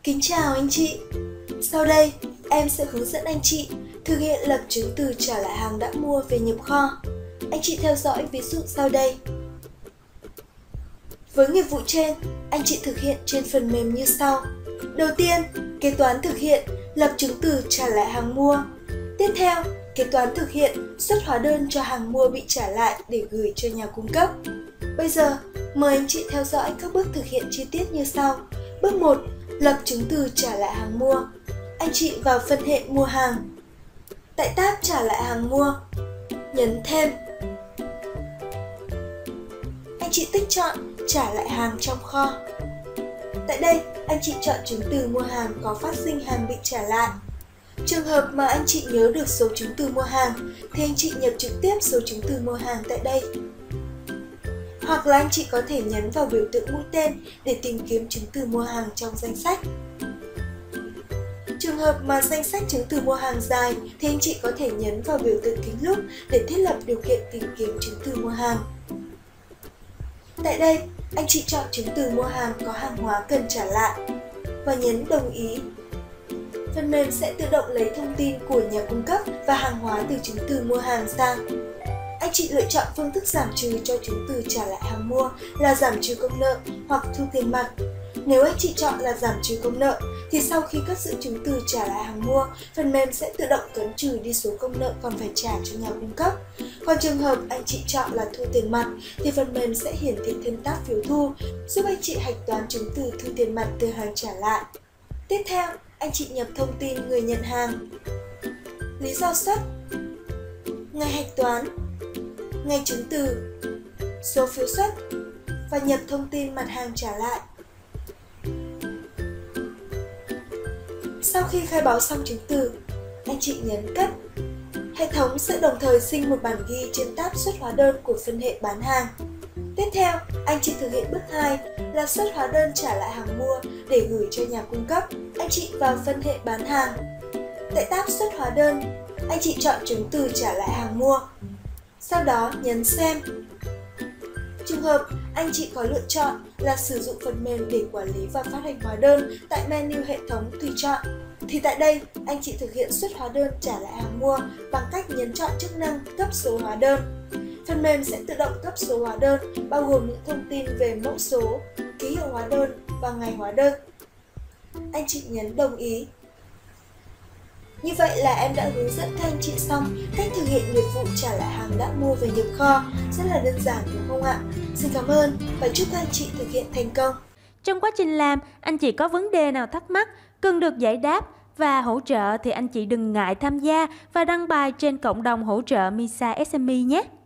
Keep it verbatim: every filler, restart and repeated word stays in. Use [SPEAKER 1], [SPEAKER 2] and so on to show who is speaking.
[SPEAKER 1] Kính chào anh chị. Sau đây, em sẽ hướng dẫn anh chị thực hiện lập chứng từ trả lại hàng đã mua về nhập kho. Anh chị theo dõi ví dụ sau đây. Với nghiệp vụ trên, anh chị thực hiện trên phần mềm như sau. Đầu tiên, kế toán thực hiện lập chứng từ trả lại hàng mua. Tiếp theo, kế toán thực hiện xuất hóa đơn cho hàng mua bị trả lại để gửi cho nhà cung cấp. Bây giờ, mời anh chị theo dõi các bước thực hiện chi tiết như sau. Bước một. Lập chứng từ trả lại hàng mua. Anh chị vào phân hệ mua hàng. Tại tab trả lại hàng mua, nhấn thêm. Anh chị tích chọn trả lại hàng trong kho. Tại đây, anh chị chọn chứng từ mua hàng có phát sinh hàng bị trả lại. Trường hợp mà anh chị nhớ được số chứng từ mua hàng thì anh chị nhập trực tiếp số chứng từ mua hàng tại đây. Hoặc là anh chị có thể nhấn vào biểu tượng mũi tên để tìm kiếm chứng từ mua hàng trong danh sách. Trường hợp mà danh sách chứng từ mua hàng dài thì anh chị có thể nhấn vào biểu tượng kính lúp để thiết lập điều kiện tìm kiếm chứng từ mua hàng. Tại đây, anh chị chọn chứng từ mua hàng có hàng hóa cần trả lại và nhấn đồng ý. Phần mềm sẽ tự động lấy thông tin của nhà cung cấp và hàng hóa từ chứng từ mua hàng sang. Anh chị lựa chọn phương thức giảm trừ cho chứng từ trả lại hàng mua là giảm trừ công nợ hoặc thu tiền mặt. Nếu anh chị chọn là giảm trừ công nợ thì sau khi cất giữ chứng từ trả lại hàng mua, phần mềm sẽ tự động cấn trừ đi số công nợ còn phải trả cho nhà cung cấp. Còn trường hợp anh chị chọn là thu tiền mặt thì phần mềm sẽ hiển thị thêm tab phiếu thu, giúp anh chị hạch toán chứng từ thu tiền mặt từ hàng trả lại. Tiếp theo, anh chị nhập thông tin người nhận hàng, lý do xuất, ngày hạch toán, ngày chứng từ, số phiếu xuất và nhập thông tin mặt hàng trả lại. Sau khi khai báo xong chứng từ, anh chị nhấn cất. Hệ thống sẽ đồng thời sinh một bản ghi trên tab xuất hóa đơn của phân hệ bán hàng. Tiếp theo, anh chị thực hiện bước hai là xuất hóa đơn trả lại hàng mua để gửi cho nhà cung cấp. Anh chị vào phân hệ bán hàng. Tại tab xuất hóa đơn, anh chị chọn chứng từ trả lại hàng mua. Sau đó nhấn xem. Trường hợp anh chị có lựa chọn là sử dụng phần mềm để quản lý và phát hành hóa đơn tại menu hệ thống tùy chọn, thì tại đây anh chị thực hiện xuất hóa đơn trả lại hàng mua bằng cách nhấn chọn chức năng cấp số hóa đơn. Phần mềm sẽ tự động cấp số hóa đơn bao gồm những thông tin về mẫu số, ký hiệu hóa đơn và ngày hóa đơn. Anh chị nhấn đồng ý. Như vậy là em đã hướng dẫn các anh chị xong cách thực hiện nghiệp vụ trả lại hàng đã mua về nhập kho. Rất là đơn giản đúng không ạ? Xin cảm ơn và chúc các anh chị thực hiện thành công.
[SPEAKER 2] Trong quá trình làm, anh chị có vấn đề nào thắc mắc, cần được giải đáp và hỗ trợ thì anh chị đừng ngại tham gia và đăng bài trên cộng đồng hỗ trợ MISA ét em e nhé.